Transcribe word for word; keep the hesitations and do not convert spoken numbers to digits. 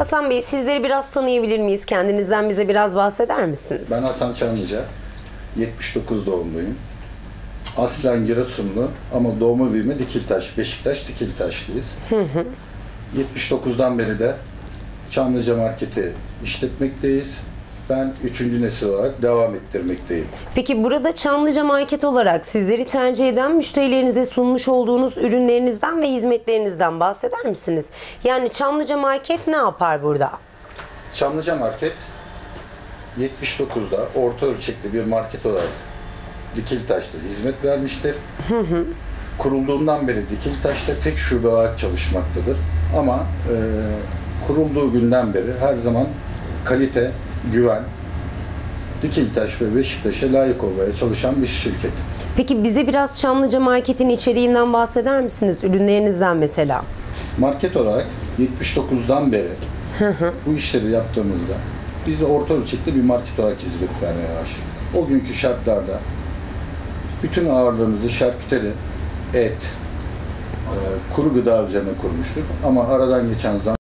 Hasan Bey, sizleri biraz tanıyabilir miyiz? Kendinizden bize biraz bahseder misiniz? Ben Hasan Çamlıca, yetmiş dokuz doğumluyum. Aslen Giresunlu ama doğma büyüme Dikiltaş, Beşiktaş Dikiltaşlıyız. Hı hı. yetmiş dokuzdan beri de Çamlıca Market'i işletmekteyiz. Ben üçüncü nesil olarak devam ettirmekteyim. Peki burada Çamlıca Market olarak sizleri tercih eden müşterilerinize sunmuş olduğunuz ürünlerinizden ve hizmetlerinizden bahseder misiniz? Yani Çamlıca Market ne yapar burada? Çamlıca Market yetmiş dokuzda orta ölçekli bir market olarak Dikiltaş'ta hizmet vermiştir. Hı hı. Kurulduğundan beri Dikiltaş'ta tek şube olarak çalışmaktadır. Ama e, kurulduğu günden beri her zaman kalite, güven, Dikiltaş ve Beşiktaş'a layık olmaya çalışan bir şirket. Peki bize biraz Çamlıca Market'in içeriğinden bahseder misiniz? Ürünlerinizden mesela. Market olarak yetmiş dokuzdan beri hı hı. bu işleri yaptığımızda biz de orta ölçekli bir market olarak hizmet vermeye başladık. O günkü şartlarda bütün ağırlığımızı şarküteri, et, e, kuru gıda üzerine kurmuştuk. Ama aradan geçen zaman